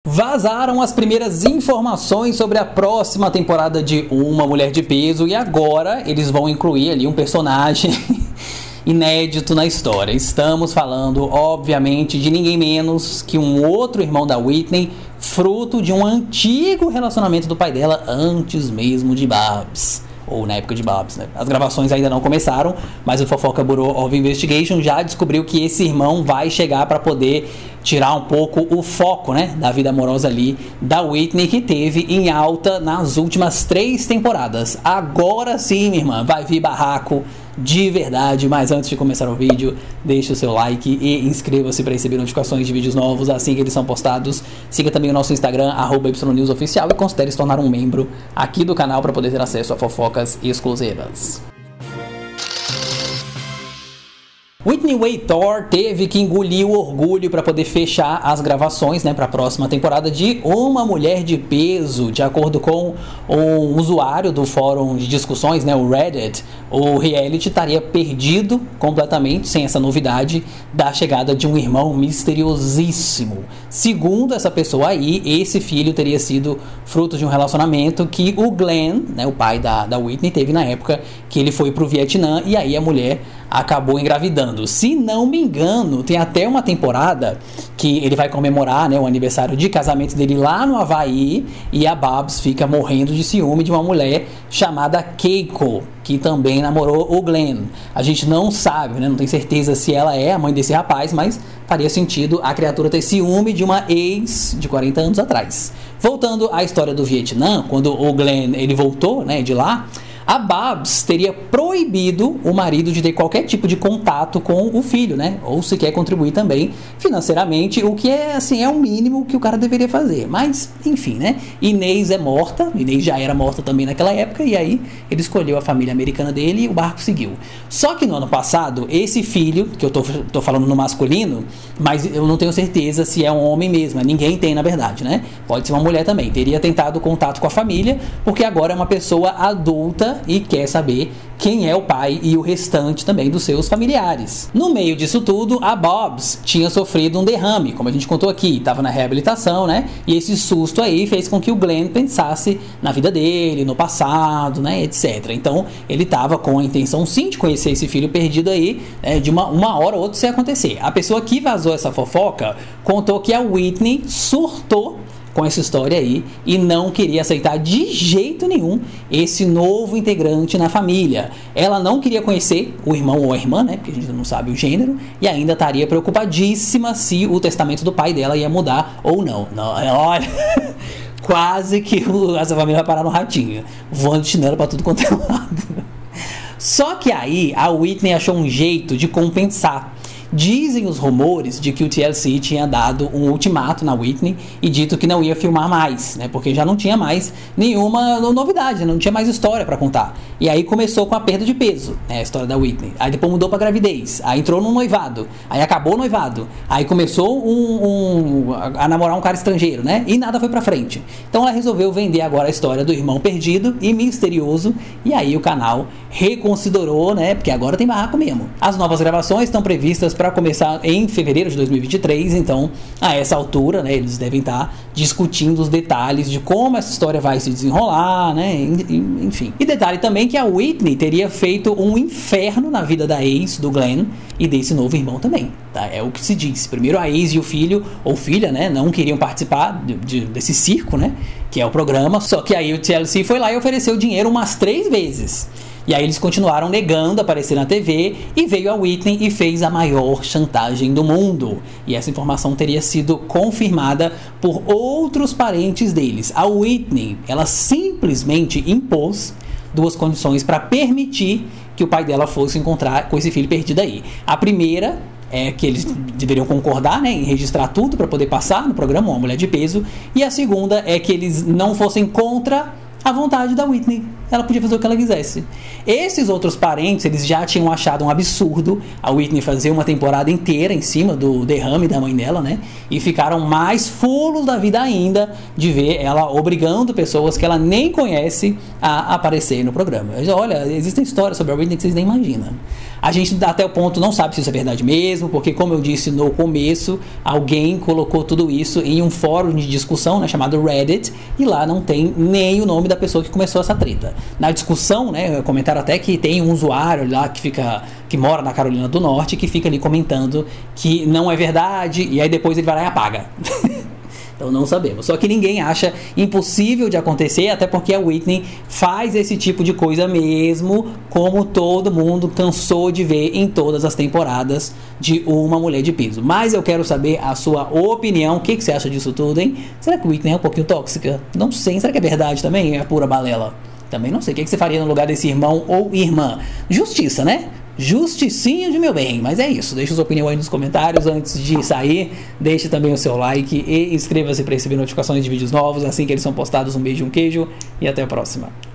Vazaram as primeiras informações sobre a próxima temporada de Uma Mulher de Peso e agora eles vão incluir ali um personagem inédito na história. Estamos falando, obviamente, de ninguém menos que um outro irmão da Whitney, fruto de um antigo relacionamento do pai dela antes mesmo de Babs. Ou na época de Babs, né? As gravações ainda não começaram, mas o Fofoca Bureau of Investigation já descobriu que esse irmão vai chegar para poder tirar um pouco o foco, né, da vida amorosa ali da Whitney, que teve em alta nas últimas 3 temporadas. Agora sim, minha irmã, vai vir barraco de verdade. Mas antes de começar o vídeo, deixe o seu like e inscreva-se para receber notificações de vídeos novos assim que eles são postados. Siga também o nosso Instagram, @YNewsOficial, e considere se tornar um membro aqui do canal para poder ter acesso a fofocas exclusivas. Whitney Waytor teve que engolir o orgulho para poder fechar as gravações, né, para a próxima temporada de Uma Mulher de Peso. De acordo com um usuário do fórum de discussões, né, o Reddit, o reality estaria perdido completamente sem essa novidade da chegada de um irmão misteriosíssimo. Segundo essa pessoa aí, esse filho teria sido fruto de um relacionamento que o Glenn, né, o pai da Whitney, teve na época que ele foi pro Vietnã, e aí a mulher acabou engravidando. Se não me engano, tem até uma temporada que ele vai comemorar, né, o aniversário de casamento dele lá no Havaí, e a Babs fica morrendo de ciúme de uma mulher chamada Keiko, que também namorou o Glenn. A gente não sabe, né, não tem certeza se ela é a mãe desse rapaz, mas faria sentido a criatura ter ciúme de uma ex de 40 anos atrás. Voltando à história do Vietnã, quando o Glenn ele voltou, né, de lá, a Babs teria proibido o marido de ter qualquer tipo de contato com o filho, né? Ou sequer contribuir também financeiramente, o que é, assim, é o mínimo que o cara deveria fazer. Mas, enfim, né? Inês é morta, Inês já era morta também naquela época, e aí ele escolheu a família americana dele e o barco seguiu. Só que no ano passado, esse filho, que eu tô falando no masculino, mas eu não tenho certeza se é um homem mesmo, ninguém tem na verdade, né? Pode ser uma mulher também. Teria tentado contato com a família, porque agora é uma pessoa adulta e quer saber quem é o pai e o restante também dos seus familiares. No meio disso tudo, a Babs tinha sofrido um derrame, como a gente contou aqui, estava na reabilitação, né? E esse susto aí fez com que o Glenn pensasse na vida dele, no passado, né, etc. Então, ele estava com a intenção sim de conhecer esse filho perdido aí, né, de uma hora ou outra se acontecer. A pessoa que vazou essa fofoca contou que a Whitney surtou com essa história aí e não queria aceitar de jeito nenhum esse novo integrante na família. Ela não queria conhecer o irmão ou a irmã, né, porque a gente não sabe o gênero, e ainda estaria preocupadíssima se o testamento do pai dela ia mudar ou não. Olha, quase que essa família vai parar no ratinho, voando de chinelo pra tudo quanto é lado. Só que aí a Whitney achou um jeito de compensar. Dizem os rumores de que o TLC tinha dado um ultimato na Whitney e dito que não ia filmar mais, né? Porque já não tinha mais nenhuma novidade, não tinha mais história pra contar. E aí começou com a perda de peso, né? A história da Whitney. Aí depois mudou pra gravidez. Aí entrou no noivado. Aí acabou o noivado. Aí começou a namorar um cara estrangeiro, né? E nada foi pra frente. Então ela resolveu vender agora a história do irmão perdido e misterioso. E aí o canal reconsiderou, né? Porque agora tem barraco mesmo. As novas gravações estão previstas para começar em fevereiro de 2023, então a essa altura, né, eles devem estar discutindo os detalhes de como essa história vai se desenrolar, né, enfim. E detalhe também que a Whitney teria feito um inferno na vida da ex do Glenn e desse novo irmão também, tá? É o que se diz. Primeiro a ex e o filho ou filha, né, não queriam participar desse circo, né, que é o programa, só que aí o TLC foi lá e ofereceu dinheiro umas 3 vezes. E aí eles continuaram negando aparecer na TV e veio a Whitney e fez a maior chantagem do mundo. E essa informação teria sido confirmada por outros parentes deles. A Whitney, ela simplesmente impôs 2 condições para permitir que o pai dela fosse encontrar com esse filho perdido aí. A primeira é que eles deveriam concordar, né, em registrar tudo para poder passar no programa Uma Mulher de Peso. E a segunda é que eles não fossem contra a vontade da Whitney. Ela podia fazer o que ela quisesse. Esses outros parentes, eles já tinham achado um absurdo a Whitney fazer uma temporada inteira em cima do derrame da mãe dela, né? E ficaram mais fulos da vida ainda de ver ela obrigando pessoas que ela nem conhece a aparecer no programa. Olha, existem histórias sobre a Whitney que vocês nem imaginam. A gente até o ponto não sabe se isso é verdade mesmo, porque como eu disse no começo, alguém colocou tudo isso em um fórum de discussão, né, chamado Reddit, e lá não tem nem o nome da pessoa que começou essa treta. Na discussão, né, comentaram até que tem um usuário lá que mora na Carolina do Norte, que fica ali comentando que não é verdade, e aí depois ele vai lá e apaga. Então não sabemos. Só que ninguém acha impossível de acontecer, até porque a Whitney faz esse tipo de coisa mesmo, como todo mundo cansou de ver em todas as temporadas de Uma Mulher de Peso. Mas eu quero saber a sua opinião. O que você acha disso tudo, hein? Será que a Whitney é um pouquinho tóxica? Não sei. Será que é verdade também? É pura balela? Também não sei. O que você faria no lugar desse irmão ou irmã? Justiça, né? Justicinha de meu bem, mas é isso. Deixa sua opinião aí nos comentários antes de sair. Deixe também o seu like e inscreva-se para receber notificações de vídeos novos assim que eles são postados. Um beijo, um queijo e até a próxima.